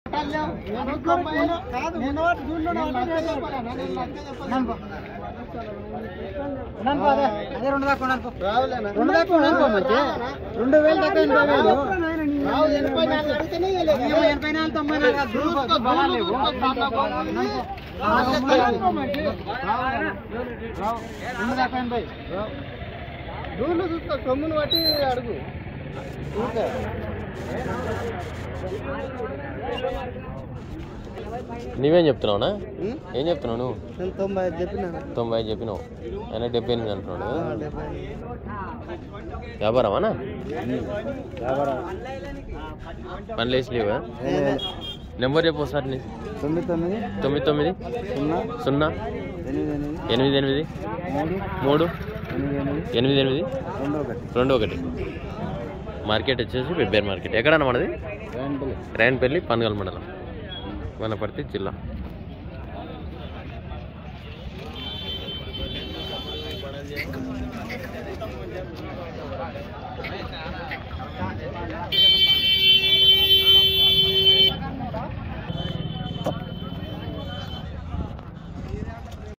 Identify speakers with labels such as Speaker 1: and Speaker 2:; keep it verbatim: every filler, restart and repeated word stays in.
Speaker 1: అదే రెండు దాకా రెండు దాకా మంచి రెండు వేలు దాకా ఎనభై వేలు ఎనభై నాలుగు తొంభై నాలుగు రెండు దాకా ఎనభై దూళ్ళు చూస్తా సొమ్మును బట్టి అడుగు
Speaker 2: నువ్వేం చెప్తున్నావునా? ఏం చెప్తున్నావు నువ్వు?
Speaker 1: తొంభై ఐదు చెప్పినా
Speaker 2: తొంభై ఐదు చెప్పినావు, ఆయన డెబ్బై ఎనిమిది అంటున్నాడు. వ్యాపారమానా? పని లేచి లేవా? నెంబర్ చెప్పు సార్ నీ.
Speaker 1: తొమ్మిది తొమ్మిది
Speaker 2: తొమ్మిది తొమ్మిది
Speaker 1: సున్నా
Speaker 2: సున్నా
Speaker 1: ఎనిమిది
Speaker 2: ఎనిమిది ఎనిమిది
Speaker 1: మూడు
Speaker 2: మూడు
Speaker 1: ఎనిమిది
Speaker 2: ఎనిమిది ఎనిమిది
Speaker 1: రెండు ఒకటి
Speaker 2: రెండు ఒకటి. మార్కెట్ వచ్చేసి పెబ్బేర్ మార్కెట్. ఎక్కడన్నా మనది? రైన్పల్లి, పనగల్ మండలం, వనపర్తి జిల్లా.